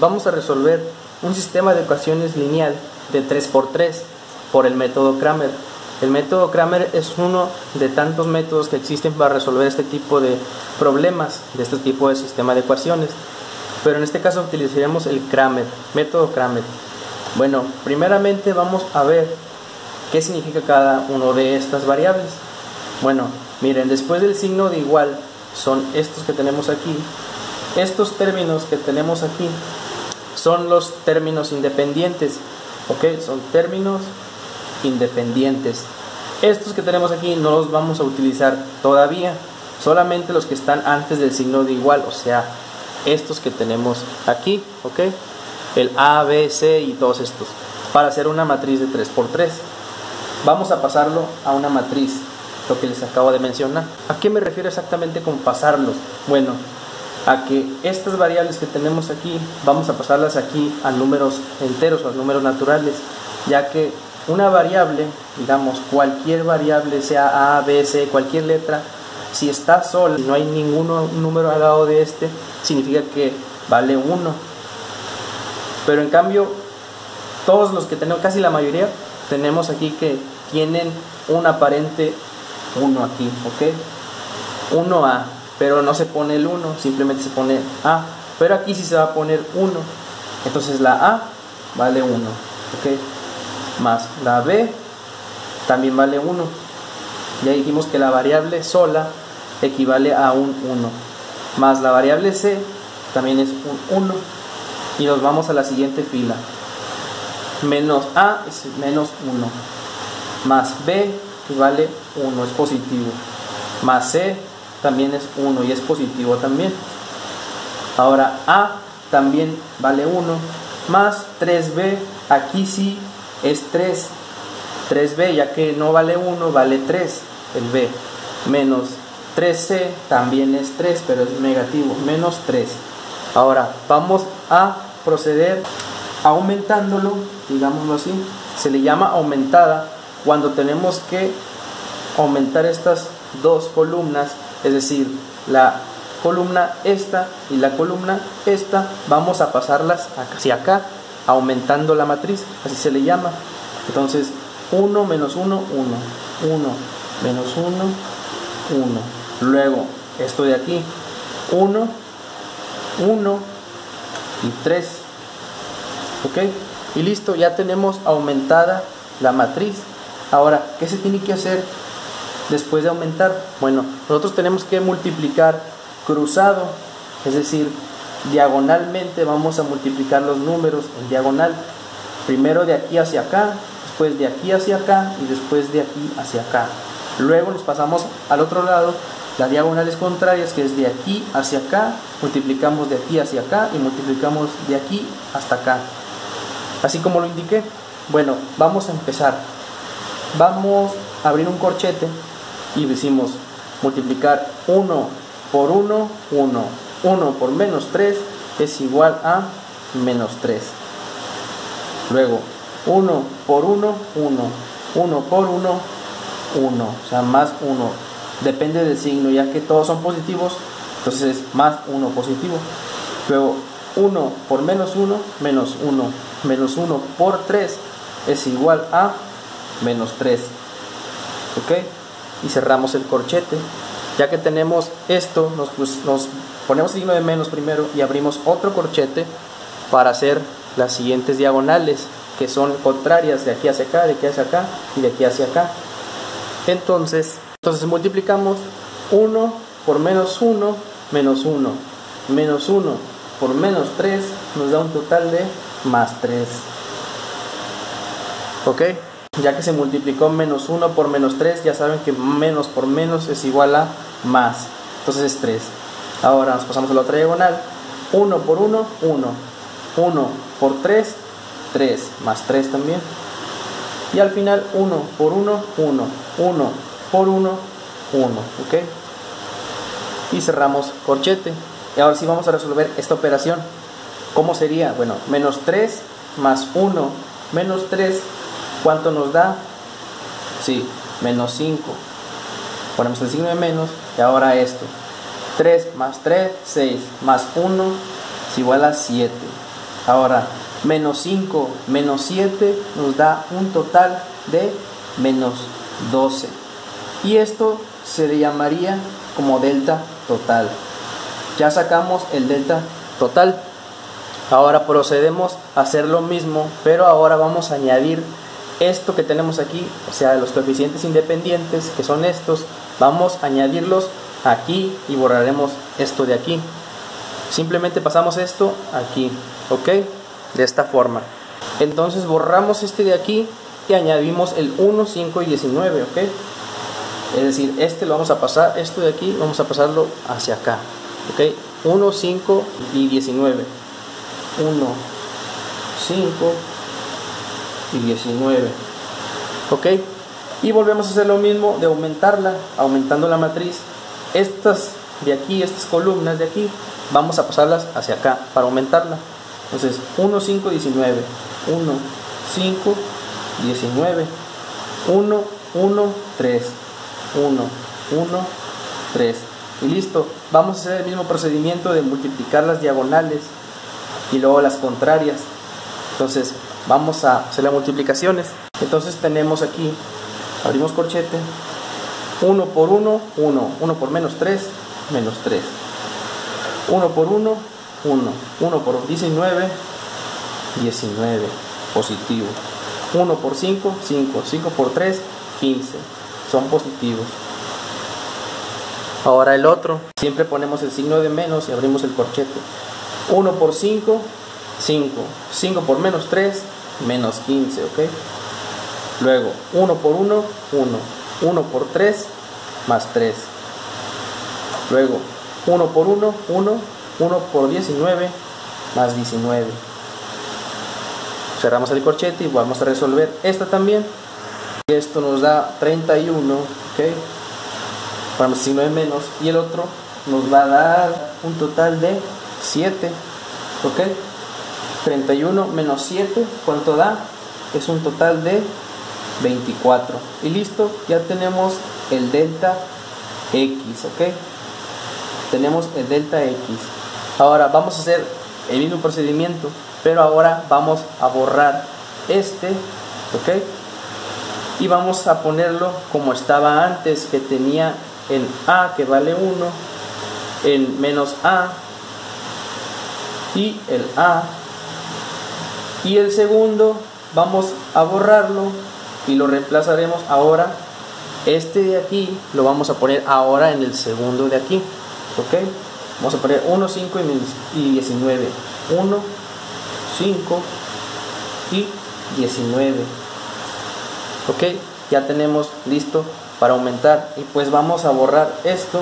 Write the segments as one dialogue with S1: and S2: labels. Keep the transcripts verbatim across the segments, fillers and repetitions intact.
S1: vamos a resolver un sistema de ecuaciones lineal de tres por tres por el método Cramer. El método Cramer es uno de tantos métodos que existen para resolver este tipo de problemas, de este tipo de sistema de ecuaciones. Pero en este caso utilizaremos el Cramer, método Cramer. Bueno, primeramente vamos a ver qué significa cada uno de estas variables. Bueno, miren, después del signo de igual son estos que tenemos aquí. Estos términos que tenemos aquí son los términos independientes, ¿ok? Son términos independientes. Estos que tenemos aquí no los vamos a utilizar todavía, solamente los que están antes del signo de igual, o sea, estos que tenemos aquí, ¿ok? El A, B, C y todos estos, para hacer una matriz de tres por tres. Vamos a pasarlo a una matriz, lo que les acabo de mencionar. ¿A qué me refiero exactamente con pasarlos? Bueno, a que estas variables que tenemos aquí vamos a pasarlas aquí a números enteros o a números naturales, ya que una variable, digamos cualquier variable, sea A, B, C, cualquier letra, si está sola, si no hay ningún número al lado de este, significa que vale uno. Pero en cambio todos los que tenemos, casi la mayoría, tenemos aquí que tienen un aparente uno aquí, ¿ok? uno A, pero no se pone el uno, simplemente se pone A, pero aquí sí se va a poner uno, entonces la A vale uno, ¿ok? Más la B también vale uno. Ya dijimos que la variable sola equivale a un uno, más la variable C también es un uno, y nos vamos a la siguiente fila. Menos A es menos uno, más B vale uno, es positivo, más C también es uno y es positivo también. Ahora A también vale uno, más tres B, aquí sí es tres, tres B, ya que no vale uno, vale tres el B, menos tres C también es tres, pero es negativo, menos tres. Ahora vamos a proceder aumentándolo, digámoslo así. Se le llama aumentada cuando tenemos que aumentar estas dos columnas, es decir, la columna esta y la columna esta, vamos a pasarlas hacia acá, aumentando la matriz, así se le llama. Entonces uno menos uno, uno, uno menos uno, uno. Luego esto de aquí, uno, uno y tres, ¿ok? Y listo, ya tenemos aumentada la matriz. Ahora, ¿qué se tiene que hacer después de aumentar? Bueno, nosotros tenemos que multiplicar cruzado, es decir, diagonalmente vamos a multiplicar los números en diagonal. Primero de aquí hacia acá, después de aquí hacia acá y después de aquí hacia acá. Luego nos pasamos al otro lado, las diagonales contrarias, que es de aquí hacia acá, multiplicamos de aquí hacia acá y multiplicamos de aquí hasta acá, así como lo indiqué. Bueno, vamos a empezar. Vamos a abrir un corchete y decimos multiplicar uno por uno, uno, uno por menos tres es igual a menos tres. Luego uno por uno, uno, uno por uno, uno, o sea, más uno, depende del signo, ya que todos son positivos, entonces es más uno positivo. Luego uno por menos uno, menos uno, menos uno por tres es igual a menos tres, ¿ok? Y cerramos el corchete. Ya que tenemos esto, nos, pues, nos ponemos signo de menos primero y abrimos otro corchete para hacer las siguientes diagonales, que son contrarias, de aquí hacia acá, de aquí hacia acá y de aquí hacia acá. Entonces, entonces multiplicamos uno por menos uno, menos uno, menos uno por menos tres, nos da un total de más tres, ¿ok? Ya que se multiplicó menos uno por menos tres, ya saben que menos por menos es igual a más, entonces es tres. Ahora nos pasamos a la otra diagonal, uno por uno, uno, uno por tres, tres, más tres también. Y al final uno por uno, uno, uno por uno, uno, ¿ok? Y cerramos corchete. Y ahora sí vamos a resolver esta operación. ¿Cómo sería? Bueno, menos tres más uno menos tres, ¿cuánto nos da? Sí, menos cinco. Ponemos el signo de menos y ahora esto. tres más tres, seis, más uno es igual a siete. Ahora, menos cinco menos siete nos da un total de menos doce. Y esto se le llamaría como delta total. Ya sacamos el delta total. Ahora procedemos a hacer lo mismo, pero ahora vamos a añadir esto que tenemos aquí, o sea, los coeficientes independientes, que son estos, vamos a añadirlos aquí y borraremos esto de aquí. Simplemente pasamos esto aquí, ¿ok? De esta forma. Entonces borramos este de aquí y añadimos el uno, cinco y diecinueve, ¿ok? Es decir, este lo vamos a pasar, esto de aquí vamos a pasarlo hacia acá, ¿ok? uno, cinco y diecinueve. uno, cinco y diecinueve, ¿ok? Y volvemos a hacer lo mismo de aumentarla, aumentando la matriz. Estas de aquí, estas columnas de aquí, vamos a pasarlas hacia acá para aumentarla. Entonces, uno, cinco, diecinueve. uno, cinco, diecinueve. uno, uno, tres. uno, uno, tres. Y listo. Vamos a hacer el mismo procedimiento de multiplicar las diagonales y luego las contrarias. Entonces, vamos a hacer las multiplicaciones. Entonces, tenemos aquí, abrimos corchete. uno por uno, uno. uno por menos tres, menos tres. uno por uno, uno. uno por diecinueve, diecinueve. Positivo. uno por cinco, cinco. cinco por tres, quince. Son positivos. Ahora el otro. Siempre ponemos el signo de menos y abrimos el corchete. uno por cinco, cinco. cinco por menos tres, menos quince, ¿ok? Luego, uno por uno, uno. uno por tres, más tres. Luego, uno por uno, uno. uno por diecinueve, más diecinueve. Cerramos el corchete y vamos a resolver esta también. Y esto nos da treinta y uno, ¿ok? Ponemos el signo de menos. Y el otro nos va a dar un total de siete, ¿ok? treinta y uno menos siete, ¿cuánto da? Es un total de veinticuatro. Y listo, ya tenemos el delta X, ¿ok? Tenemos el delta X. Ahora vamos a hacer el mismo procedimiento, pero ahora vamos a borrar este, ¿ok? Y vamos a ponerlo como estaba antes, que tenía en A, que vale uno, en menos A, y el A, y el segundo vamos a borrarlo y lo reemplazaremos ahora. Este de aquí lo vamos a poner ahora en el segundo de aquí, ¿ok? Vamos a poner uno, cinco y diecinueve. uno, cinco y diecinueve, ¿ok? Ya tenemos listo para aumentar. Y pues vamos a borrar esto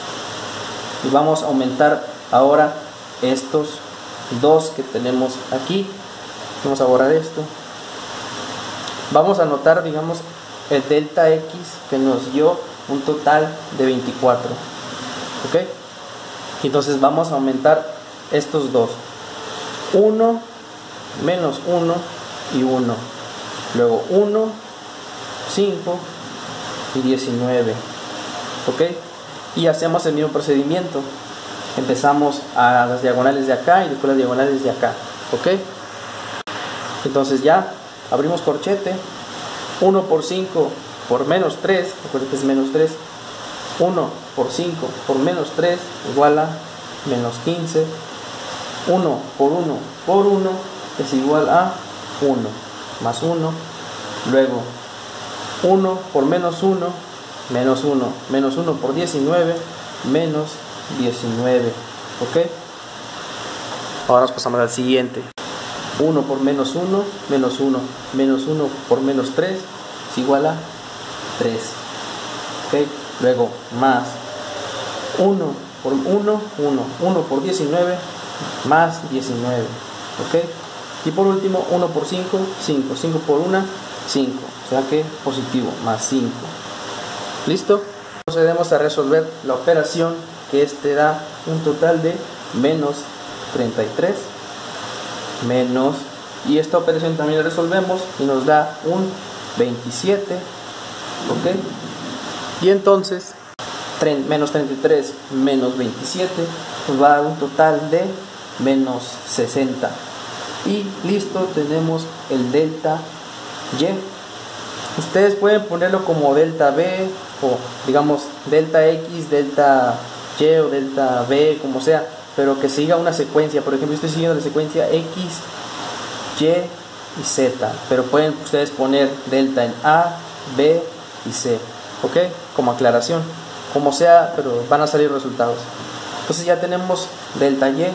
S1: y vamos a aumentar ahora estos dos que tenemos aquí. Vamos a borrar esto. Vamos a anotar, digamos, el delta X, que nos dio un total de veinticuatro, ¿ok? Entonces vamos a aumentar estos dos. uno menos uno y uno. Luego uno, cinco y diecinueve, ¿ok? Y hacemos el mismo procedimiento. Empezamos a las diagonales de acá y después las diagonales de acá, ¿ok? Entonces ya abrimos corchete. uno por cinco por menos tres, recuerden que es menos tres. uno por cinco por menos tres igual a menos quince. uno por uno por uno es igual a uno, más uno. Luego uno por menos uno, menos uno. Menos uno por diecinueve, menos diecinueve, ¿ok? Ahora nos pasamos al siguiente. uno por menos uno, menos uno. Menos uno por menos tres es igual a tres, ¿ok? Luego más uno por uno, uno. uno por diecinueve, más diecinueve, ¿ok? Y por último, uno por cinco, cinco. cinco por uno, cinco. O sea que positivo, más cinco. ¿Listo? Procedemos a resolver la operación, que este da un total de menos treinta y tres. Menos, y esta operación también la resolvemos y nos da un veintisiete, ¿ok? Y entonces menos treinta y tres menos veintisiete nos va a dar un total de menos sesenta. Y listo, tenemos el delta y. Ustedes pueden ponerlo como delta b, o digamos delta x, delta y o delta b, como sea, pero que siga una secuencia. Por ejemplo, estoy siguiendo la secuencia x, y y z, pero pueden ustedes poner delta en a, b y c, ok, como aclaración, como sea, pero van a salir resultados. Entonces ya tenemos delta y.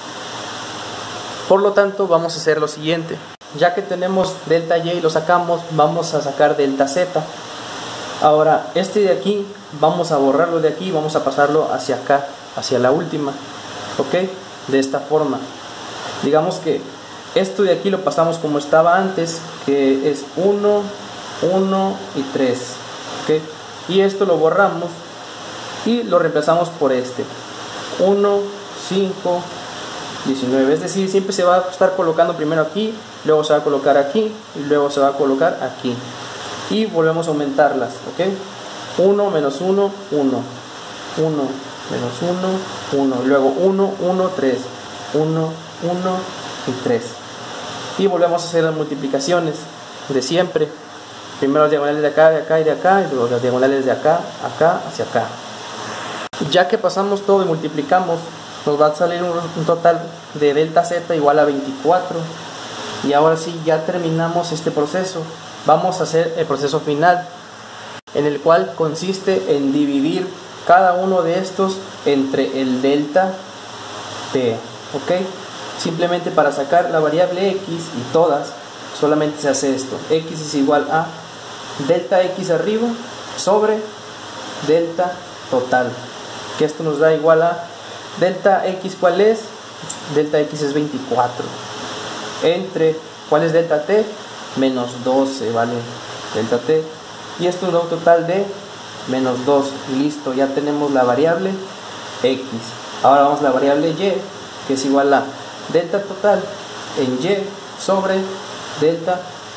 S1: Por lo tanto, vamos a hacer lo siguiente. Ya que tenemos delta y y lo sacamos, vamos a sacar delta z. Ahora, este de aquí, vamos a borrarlo de aquí, vamos a pasarlo hacia acá, hacia la última, ok, de esta forma. Digamos que esto de aquí lo pasamos como estaba antes, que es uno, uno y tres, ok, y esto lo borramos y lo reemplazamos por este uno, cinco, diecinueve. Es decir, siempre se va a estar colocando primero aquí, luego se va a colocar aquí y luego se va a colocar aquí, y volvemos a aumentarlas, ok, uno menos uno, uno, uno menos uno, uno, luego uno, uno, tres, uno, uno y tres, y volvemos a hacer las multiplicaciones de siempre. Primero las diagonales de acá, de acá y de acá, y luego las diagonales de acá, acá, hacia acá. Ya que pasamos todo y multiplicamos, nos va a salir un total de delta z igual a veinticuatro. Y ahora sí, ya terminamos este proceso. Vamos a hacer el proceso final, en el cual consiste en dividir cada uno de estos entre el delta t, ok. Simplemente para sacar la variable x y todas, solamente se hace esto: x es igual a delta x arriba sobre delta total, que esto nos da igual a delta x. ¿Cuál es? Delta x es veinticuatro, entre, ¿cuál es delta t? Menos doce, ¿vale? Delta t, y esto nos da un total de menos dos. Listo, ya tenemos la variable x. Ahora vamos a la variable y, que es igual a delta total en y sobre delta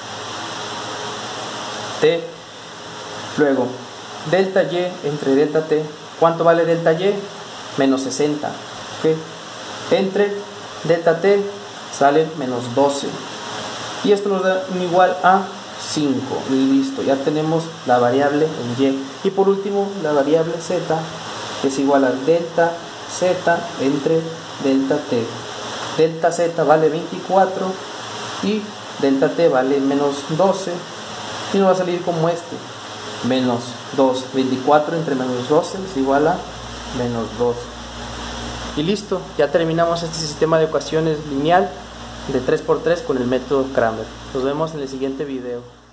S1: t. Luego, delta y entre delta t, ¿cuánto vale delta y? Menos sesenta, ¿ok? Entre delta t sale menos doce, y esto nos da un igual a cinco. Y listo, ya tenemos la variable en y. Y por último, la variable z, que es igual a delta z entre delta t. Delta z vale veinticuatro y delta t vale menos doce, y nos va a salir como este: menos dos. Veinticuatro entre menos doce es igual a menos dos. Y listo, ya terminamos este sistema de ecuaciones lineal de tres por tres con el método Cramer. Nos vemos en el siguiente video.